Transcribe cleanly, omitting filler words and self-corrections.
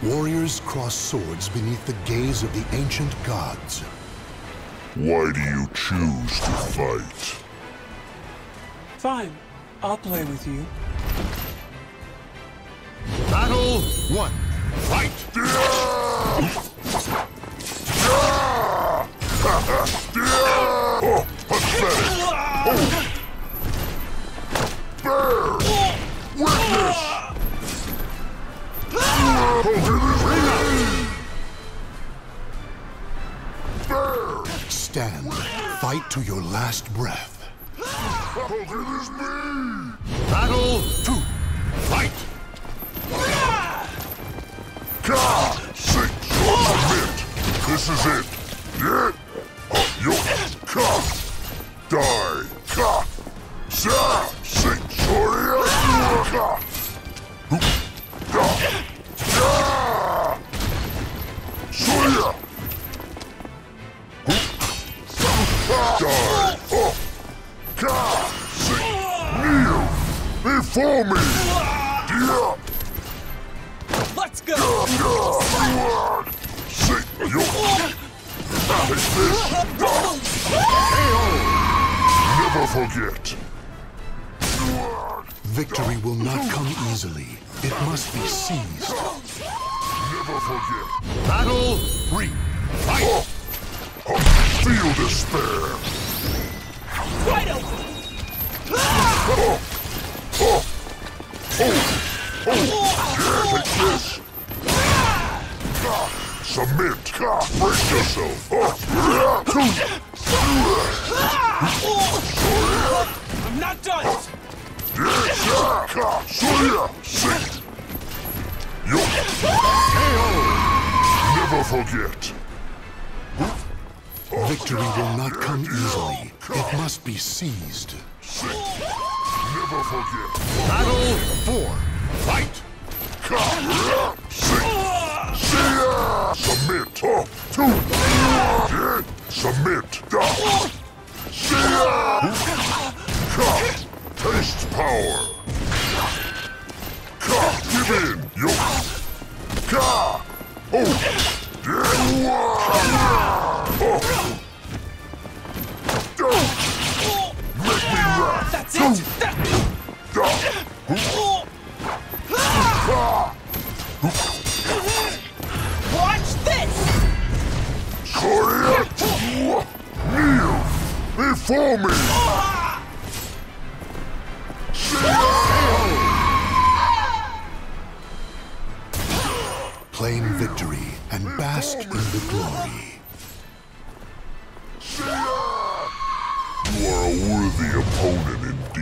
Warriors cross swords beneath the gaze of the ancient gods. Why do you choose to fight? Fine, I'll play with you. Battle 1. Fight! Oh, pathetic! Oh! Bear! Witness! Bear! Stand. Fight to your last breath. It is me! Battle 2. Fight! Ka! Sink! Submit! This is it! Yeah! Yo! Ka! Die! Ka! Sa! Sink! Soria! Ka! Hoop! Ka! Ja! Soria! Hoop! Die! Oh! Ka! Sink! Kneel! Before me! Yeah! Let's go! Sink! Yo! Take this! Never forget! Victory will not come easily. It must be seized. Never forget! Battle 3. Fight! Oh! Oh! Feel despair! Wide open! Oh! Oh! Oh! Oh! Yeah, take this! Submit! Brace yourself! I'm not done! Sit! Yo! Never forget! Victory will not come easily. It must be seized. Never forget! Battle 4. Fight! Submit! Oh! Two! Submit! Taste power! Give in! Yo! Oh! Make me laugh! That's it! Watch this! Soria! Kneel! Before me! Claim victory and bask in the glory. You are a worthy opponent indeed.